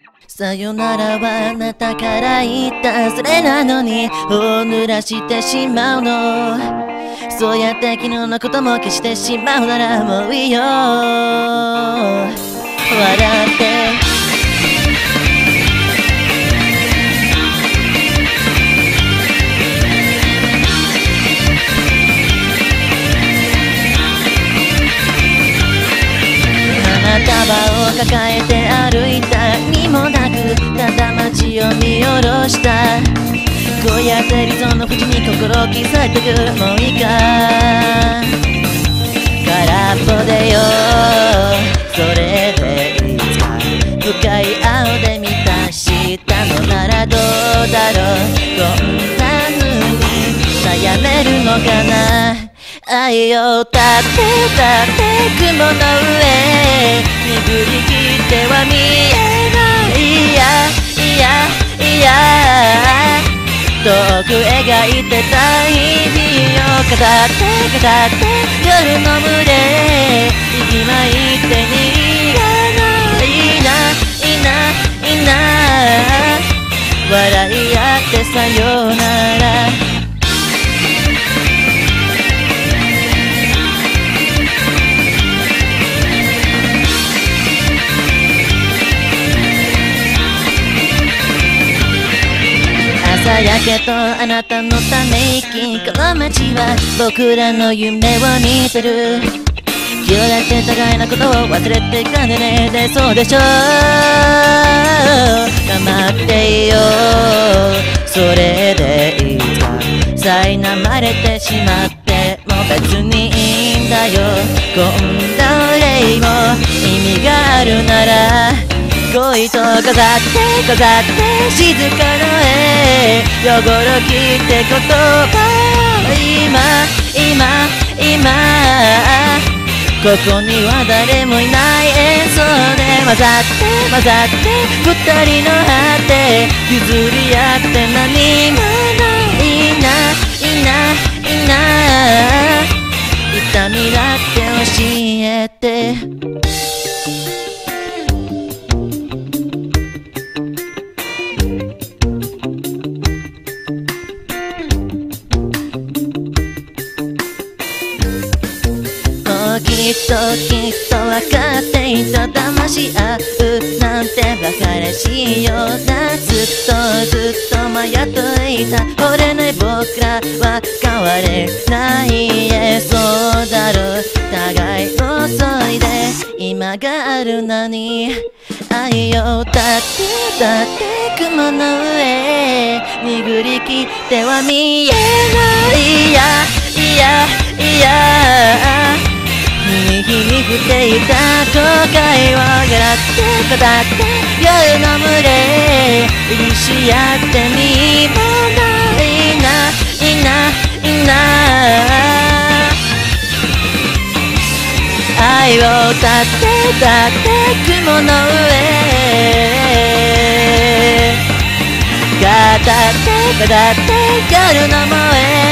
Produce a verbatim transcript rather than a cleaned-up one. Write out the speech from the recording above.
さよならはあなたから言ったそれなのに頬を濡らしてしまうの。そうやって昨日のことも消してしまうならもういいよ。笑って花束を抱えて歩いたにもなくただ街を見下ろした。こうやって理想の淵に心を刻いてく。もういいか空っぽでよ。それでいつか深い青で満たしたのならどうだろう。こんな風に悩めるのかな。愛を立て立て雲の上巡り切っては見えない。いやいやいや遠く描いてた日々を飾って飾って夜の群れ息巻いて逃がないないないな笑い合ってさよなら。朝焼けとあなたのため息。この街は僕らの夢を見てる。今日だって互いのことを忘れていかんでね。でそうでしょう黙っていよう。それでいいか苛まれてしまっても別にいいんだよ。こんな憂いも意味があるなら恋と飾って飾って静かな絵汚ろきって言葉。今今今ここには誰もいない演奏で混ざって混ざって二人の果て譲り合って何もないないないな痛みだって教えて。きっときっと分かっていた。騙し合うなんて馬鹿らしいようだ。ずっとずっと迷っていた。折れない僕らは変われない。えそうだろう互いを急いで今があるのに。愛を立て立て雲の上巡り切っては見えない。いやいやいや日に日に降っていた後悔を笑って語って夜の群れ許し合ってみもないないないな愛を立て立て雲の上語って語って夜の萌え